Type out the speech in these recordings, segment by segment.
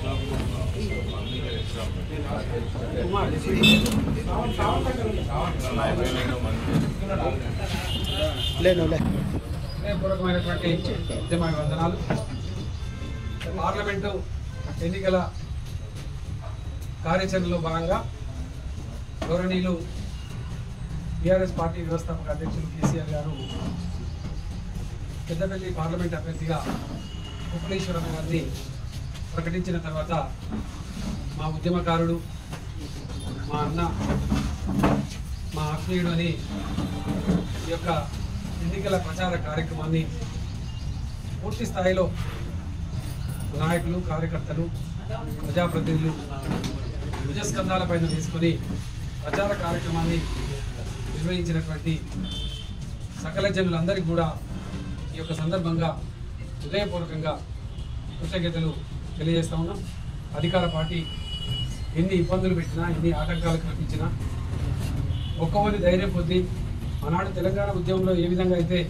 పూర్వకమైనటువంటి ఉద్యమ వందనాలు. పార్లమెంటు ఎన్నికల కార్యాచరణలో భాగంగా గౌరవనీయులు టీఆర్ఎస్ పార్టీ వ్యవస్థాపక అధ్యక్షులు కేసీఆర్ గారు పెద్దపల్లి పార్లమెంట్ అభ్యర్థిగా కుప్పలేశ్వరరావు గారిని ప్రకటించిన తర్వాత మా ఉద్యమకారుడు, మా అన్న, మా ఆత్మీయుడు అని ఈ యొక్క ఎన్నికల ప్రచార కార్యక్రమాన్ని పూర్తి స్థాయిలో నాయకులు, కార్యకర్తలు, ప్రజాప్రతినిధులు భుజస్కంధాలపైన తీసుకొని ప్రచార కార్యక్రమాన్ని నిర్వహించినటువంటి సకల జనులందరికీ కూడా ఈ యొక్క సందర్భంగా హృదయపూర్వకంగా కృతజ్ఞతలు తెలియజేస్తా ఉన్నాం. అధికార పార్టీ ఎన్ని ఇబ్బందులు పెట్టినా, ఎన్ని ఆటంకాలు కల్పించినా ఒక్కవని ధైర్యం పొంది ఆనాడు తెలంగాణ ఉద్యమంలో ఏ విధంగా అయితే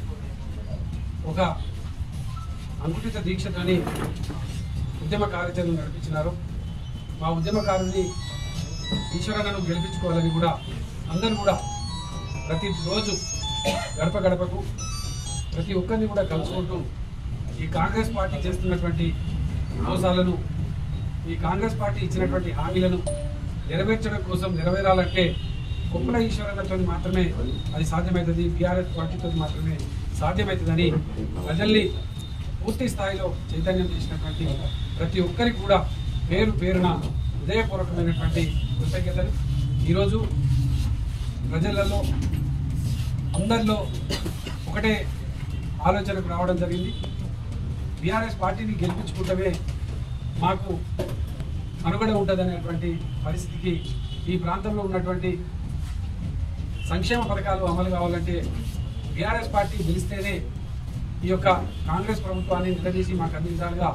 ఒక అంకుటిత దీక్షతోని ఉద్యమ కార్యాచరణ నడిపించినారో, మా ఉద్యమకారుని ఈశ్వరన్నను గెలిపించుకోవాలని కూడా అందరూ కూడా ప్రతిరోజు గడప గడపకు ప్రతి ఒక్కరిని కూడా కలుసుకుంటూ ఈ కాంగ్రెస్ పార్టీ చేస్తున్నటువంటి మోసాలను, ఈ కాంగ్రెస్ పార్టీ ఇచ్చినటువంటి హామీలను నెరవేర్చడం కోసం నెరవేరాలంటే కుప్పల ఈశ్వరన్నతో మాత్రమే అది సాధ్యమవుతుంది, బీఆర్ఎస్ పార్టీతో మాత్రమే సాధ్యమవుతుందని ప్రజల్ని పూర్తి స్థాయిలో చైతన్యం చేసినటువంటి ప్రతి ఒక్కరికి కూడా పేరు పేరున హృదయపూర్వకమైనటువంటి కృతజ్ఞతలు. ఈరోజు ప్రజలలో అందరిలో ఒకటే ఆలోచనకు రావడం జరిగింది. బీఆర్ఎస్ పార్టీని గెలిపించుకుంటమే మాకు మనుగడ ఉంటుందనేటువంటి పరిస్థితికి ఈ ప్రాంతంలో ఉన్నటువంటి సంక్షేమ పథకాలు అమలు కావాలంటే బీఆర్ఎస్ పార్టీ గెలిస్తేనే ఈ యొక్క కాంగ్రెస్ ప్రభుత్వాన్ని నిలదీసి మాకు అన్ని విధాలుగా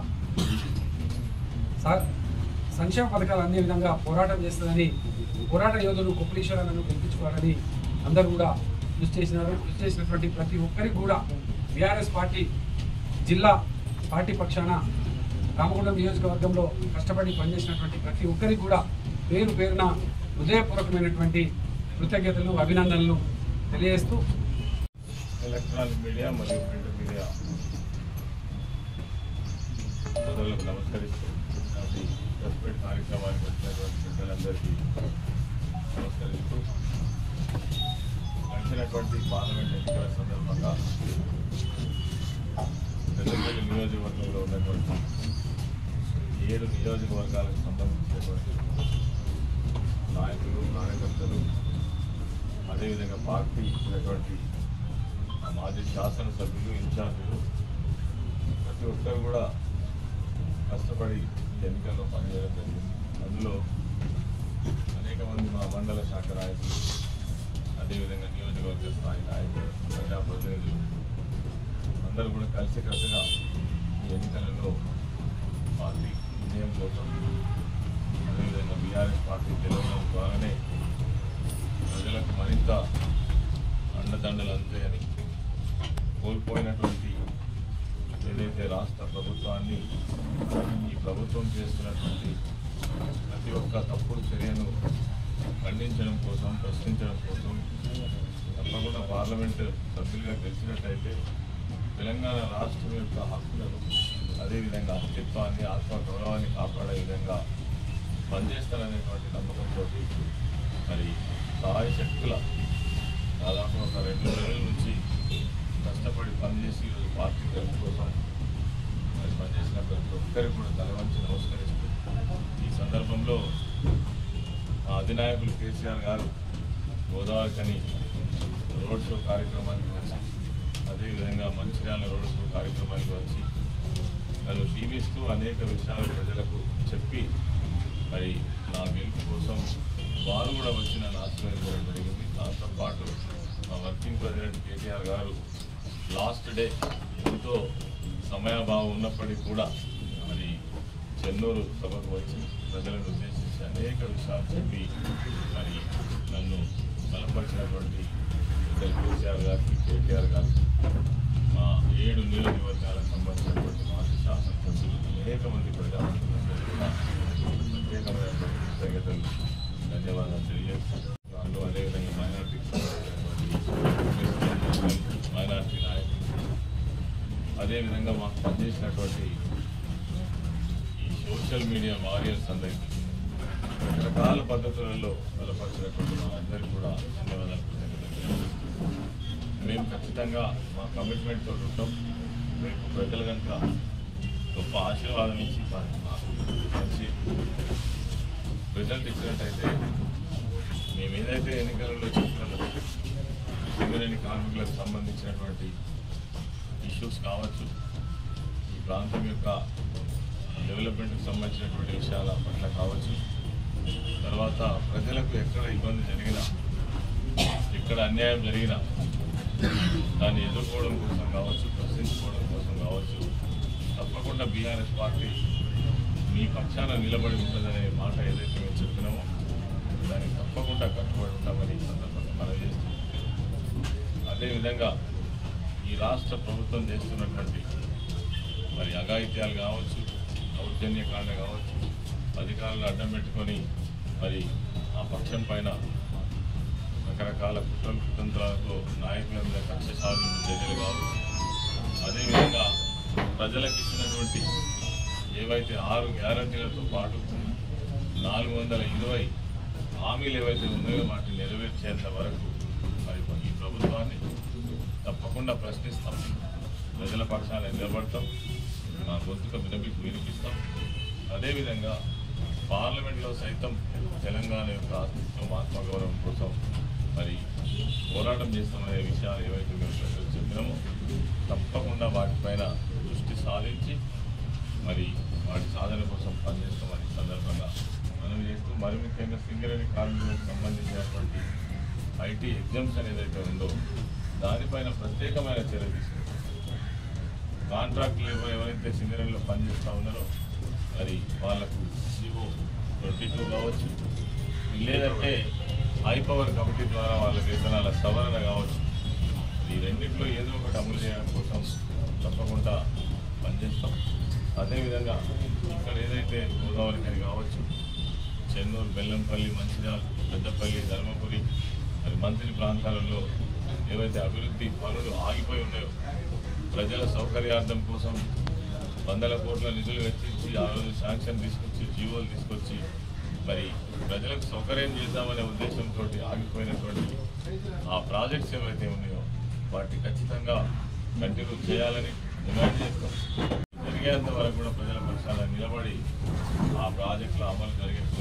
సంక్షేమ పథకాలు అన్ని విధంగా పోరాటం చేస్తుందని పోరాట యోధులు కుప్పలేశ్వరన్నను గెలిపించుకోవాలని అందరూ కూడా కృషి చేసినారు. కృషి చేసినటువంటి ప్రతి ఒక్కరికి కూడా బీఆర్ఎస్ పార్టీ జిల్లా పార్టీ పక్షాన రామగుండం నియోజకవర్గంలో కష్టపడి పనిచేసినటువంటి ప్రతి ఒక్కరికి కూడా పేరు పేరున హృదయపూర్వకమైనటువంటి కృతజ్ఞతలు, అభినందనలు తెలియజేస్తూ ఎలక్ట్రానిక్ మీడియా మరియు ప్రింట్ మీడియా సోదరులకు నమస్కరిస్తూ ప్రెస్ కార్యక్రమానికి వచ్చినటువంటి ప్రజలందరికీ నమస్కరిస్తూ గడిచినటువంటి పార్లమెంట్ ఎన్నికల సందర్భంగా పెద్దపల్లి నియోజకవర్గంలో ఉన్నటువంటి 7 నియోజకవర్గాలకు సంబంధించినటువంటి నాయకులు, కార్యకర్తలు, అదేవిధంగా పార్టీ ఇచ్చినటువంటి మాజీ శాసనసభ్యులు, ఇన్ఛార్జీలు ప్రతి ఒక్కరు కూడా కష్టపడి ఎన్నికల్లో పనిచేయడం జరిగింది. అందులో అనేక మంది మా మండల శాఖ నాయకులు, అదేవిధంగా నియోజకవర్గ స్థాయి నాయకులు, ప్రజాప్రతినిధులు అందరూ కూడా కలిసికట్టుగా ఈ ఎన్నికలలో పార్టీ విజయం కోసం, అదేవిధంగా బీఆర్ఎస్ పార్టీ గెలవడం ద్వారానే ప్రజలకు మరింత అండదండలు అందుతాయని, కోల్పోయినటువంటి ఏదైతే రాష్ట్ర ప్రభుత్వాన్ని ఈ ప్రభుత్వం చేస్తున్నటువంటి ప్రతి ఒక్క తప్పుడు చర్యను ఖండించడం కోసం, ప్రశ్నించడం కోసం తప్పకుండా పార్లమెంటు సభ్యులుగా గెలిచినట్టయితే తెలంగాణ రాష్ట్రం యొక్క హక్కులను, అదేవిధంగా అస్తిత్వాన్ని, ఆత్మగౌరవాన్ని కాపాడే విధంగా పనిచేస్తారనేటువంటి నమ్మకంతో మరి సహాయ శక్తుల దాదాపు ఒక 2 నెలల నుంచి కష్టపడి పనిచేసి ఈరోజు పార్టీ గెలుపు కోసం మరి పనిచేసిన ప్రతి ఒక్కరికి కూడా తలవంచి నమస్కరిస్తూ ఈ సందర్భంలో మా అధినాయకులు కేసీఆర్ గారు గోదావరికని రోడ్ షో కార్యక్రమానికి వచ్చి, అదేవిధంగా మంచిర్యాల రోడ్ షో కార్యక్రమానికి వచ్చి నన్ను దీవిస్తూ అనేక విషయాలు ప్రజలకు చెప్పి మరి నా గెలుపు కోసం వారు కూడా వచ్చి నన్ను ఆశీర్వదించడం జరిగింది. దాంతో పాటు మా వర్కింగ్ ప్రెసిడెంట్ కేటీఆర్ గారు లాస్ట్ డే ఎంతో సమయాభావం ఉన్నప్పటికీ కూడా మరి చెన్నూరు సభకు వచ్చి ప్రజలను ఉద్దేశించి అనేక విషయాలు చెప్పి మరి నన్ను బలపరిచినటువంటి కేసీఆర్ గారికి, కేటీఆర్ గారికి, మా 7 నియోజకవర్గాలకు సంబంధించినటువంటి మాజీ శాసనసభ్యులు, అనేక మంది ప్రజాప్రతినిధులు సోషల్ మీడియా వారియర్స్ అందరికీ రకరకాల పద్ధతులలో బలపరిచినటువంటి అందరికీ కూడా ధన్యవాదాలు మేము ఖచ్చితంగా మా కమిట్మెంట్తో ఉంటాం. రేపు ప్రజలు కనుక గొప్ప ఆశీర్వాదం ఇచ్చి మంచి రిజల్ట్ ఇచ్చినట్టయితే మేము ఏదైతే ఎన్నికలలో చెప్తున్నామో సింగరేణి కార్మికులకు సంబంధించినటువంటి ఇష్యూస్ కావచ్చు, ఈ ప్రాంతం యొక్క డెవలప్మెంట్కి సంబంధించినటువంటి విషయాల పట్ల కావచ్చు, తర్వాత ప్రజలకు ఎక్కడ ఇబ్బంది జరిగినా ఎక్కడ అన్యాయం జరిగినా దాన్ని ఎదుర్కోవడం కోసం కావచ్చు, ప్రశ్నించుకోవడం కోసం కావచ్చు, తప్పకుండా బీఆర్ఎస్ పార్టీ మీ పక్షాన నిలబడి ఉంటుందనే మాట ఏదైతే మేము చెప్తున్నామో దానికి తప్పకుండా కట్టుబడి ఉంటామని సందర్భంగా మనం చేస్తున్నాం. అదేవిధంగా ఈ రాష్ట్ర ప్రభుత్వం చేస్తున్నటువంటి మరి అఘాయిత్యాలు కావచ్చు, దౌర్జన్యకాండ కావచ్చు, అధికారులను అడ్డం పెట్టుకొని మరి ఆ పక్షం పైన రకరకాల కుతంత్రాలతో నాయకుల మీద కక్ష సాధింపు చర్యలు కావచ్చు, అదేవిధంగా ప్రజలకు ఇచ్చినటువంటి ఏవైతే 6 గ్యారంటీలతో పాటు 420 హామీలు ఏవైతే ఉన్నాయో వాటిని నెరవేర్చేంత వరకు మరి ఈ ప్రభుత్వాన్ని తప్పకుండా ప్రశ్నిస్తాం, ప్రజల పక్షాన నిలబడతాం, మా గొంతుక వినిపిస్తాం. అదేవిధంగా పార్లమెంట్లో సైతం తెలంగాణ యొక్క అస్తిత్వం ఆత్మగౌరవం కోసం మరి పోరాటం చేస్తామనే విషయాలు ఏవైతే మేము చెప్పినామో తప్పకుండా వాటిపైన దృష్టి సాధించి మరి వాటి సాధన కోసం పనిచేస్తామని సందర్భంగా మనం చేస్తూ, మరి ముఖ్యంగా సింగరేణి కార్మికులకు సంబంధించినటువంటి ఐటీ ఎగ్జామ్షన్ ఏదైతే ఉందో దానిపైన ప్రత్యేకమైన చర్య తీసుకుంటాం. కాంట్రాక్ట్ లేబర్ ఎవరైతే సింగరేణిలో పనిచేస్తూ ఉన్నారో మరి వాళ్ళకు జీవో 22 కావచ్చు, లేదంటే హై పవర్ కమిటీ ద్వారా వాళ్ళ వేతనాల సవరణ కావచ్చు, ఈ రెండింటిలో ఏదో ఒకటి అమలు చేయడం కోసం తప్పకుండా పనిచేస్తాం. అదేవిధంగా ఇక్కడ ఏదైతే గోదావరి కని కావచ్చు, చెన్నూరు, బెల్లంపల్లి, మంచిర్యాల, పెద్దపల్లి, ధర్మపురి మరి మంత్రి ప్రాంతాలలో ఏవైతే అభివృద్ధి పనులు ఆగిపోయి ఉన్నాయో ప్రజల సౌకర్యార్థం కోసం 100 కోట్ల నిధులు వెచ్చించి ఆ రోజు శాంక్షన్ తీసుకొచ్చి జీవోలు తీసుకొచ్చి మరి ప్రజలకు సౌకర్యం చేద్దామనే ఉద్దేశంతో ఆగిపోయినటువంటి ఆ ప్రాజెక్ట్స్ ఏవైతే ఉన్నాయో వాటిని ఖచ్చితంగా కంటిన్యూ చేయాలని డిమాండ్ చేస్తాం. జరిగేంత వరకు కూడా ప్రజల పక్షాన నిలబడి ఆ ప్రాజెక్టుల అమలు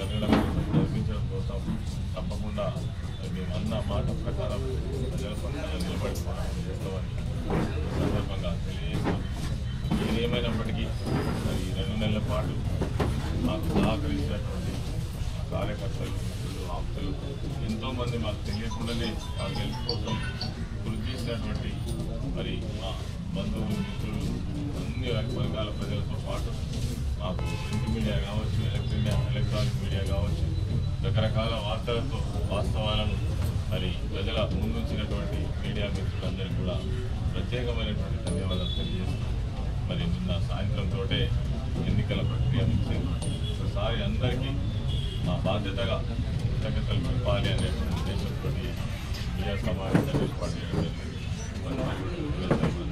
జరిపించడం కోసం తప్పకుండా మేము అన్న మాట ప్రకారం ప్రజల పక్షాన నిలబడి పోరాటం చేస్తామని సందర్భంగా తెలియజేస్తాం. ఏదేమైనప్పటికీ మరి 2 నెలల పాటు మాకు సహకరించినటువంటి కార్యకర్తలు, మిత్రులు, ఆప్తులు ఎంతోమంది మాకు తెలియకుండానే మా గెలుపు కోసం కృషి చేసినటువంటి మరి మా బంధువులు, మిత్రులు, అన్ని వర్గాల ప్రజలతో పాటు మాకు ప్రింట్ మీడియా కావచ్చు, ఎలక్ట్రానిక్ మీడియా కావచ్చు, రకరకాల వార్తలతో వాస్తవాలను మరి ప్రజల ముందుంచినటువంటి మీడియా మిత్రులందరికీ కూడా ప్రత్యేకమైనటువంటి ధన్యవాదాలు తెలియజేస్తున్నాం. మరి నిన్న సాయంత్రంతో ఎన్నికల ప్రక్రియ ముగిసింది. ఒకసారి అందరికీ మా బాధ్యతగా కృతజ్ఞతలు చెప్పాలి అనేటువంటి ఉద్దేశంతో మీడియా సమావేశాన్ని ఏర్పాటు చేయడం జరిగింది.